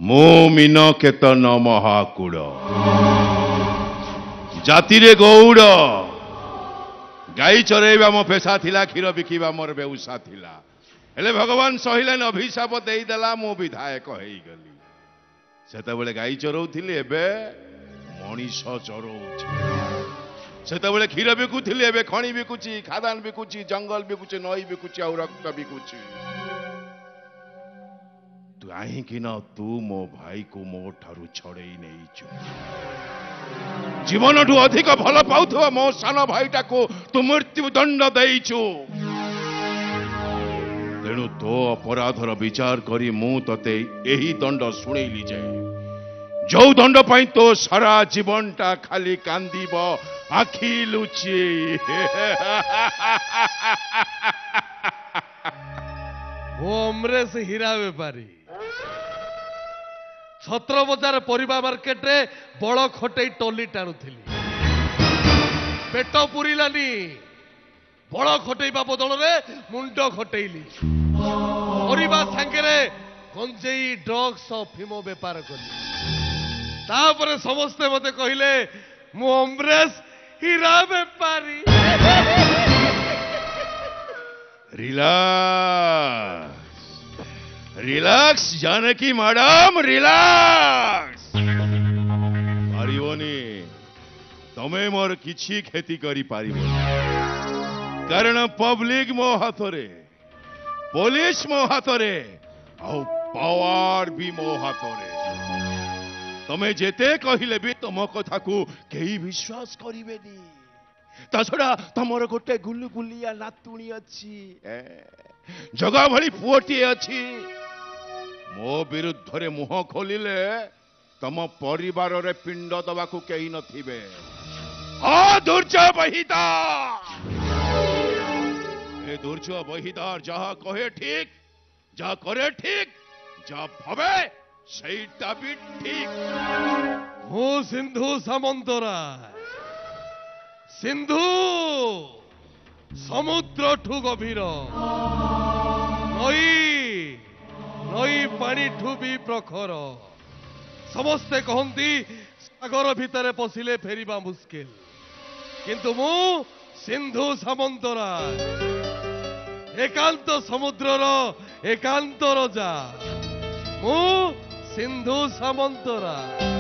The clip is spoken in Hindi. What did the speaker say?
मो मीन केतन महाकूड़ जातिरे गौड़ गाई चरेबा मो पेशा थिला क्षीर बिकिबा मोर बेउसा थिला हेले भगवान सहिलेन अभिशाप देईदेला मो विधायक होई गली सेतेबेले गाई चरौथिली एबे मनीष चरौछि सेतेबेले क्षीर बिकुथिली एबे खणी बिकुछि खादान बिकुछि जंगल बिकुछि नई बिकुछि और रक्त बिकुछि तू आहिकी न तू मो भाई को मो ठारू छड़ेई नेइछु जीवन ठू अधिक भल पाउथवा मो सान भाईटा को तू मृत्यु दंड देइछु तेणु तो अपराधर विचार करी मु तते एही दंड सुनेइली जे जो दंड पाई तो सारा जीवनटा खाली कांदीब आखि लुची वो अमरेश हीरा बेपारी छत्र बजार परिबा मार्केट रे बड़ खटई टोली टाणुथिली पेट पुरिलानी बड़ खटईबा बदल रे मुंड खटईली परिबा सांगे गंजेई ड्रग्स अफिम बेपार कली तापरे समस्ते मते कहिले मु अमरेश हीरा बेपारी relax relax Janaki madam relax पारिबोनी तमे मोर किछि खेती करी पारिबोनी कारण पब्लिक मो हाथरे पुलिस मो हाथरे आ पावर भी मो हाथरे तमे जेते कहिले भी तुम कथा को केही विश्वास करिवेनी ता छड़ा तमर गोटे गुलगुलिया नातुणी अच्छी जगा भली पुओटी अच्छी मो विरुद्ध रे मुह खोलिले तम परिवार रे पिंड दबा को केही नथिबे आ दुर्जय बहिदार ए दुर्जय बहिदार जहा कहे ठीक जा करे ठीक जा भवे सेटा भी ठीक हो सिंधु सामंतराय सिंधु समुद्र ठू गभीर नई नई पानी ठू भी प्रखर समस्ते कहती सागर भितर पशिले फेरिबा मुस्किल किंतु मु सिंधु सामंतराय एकांत समुद्रर एकांत रजा मु सिंधु सामंतराय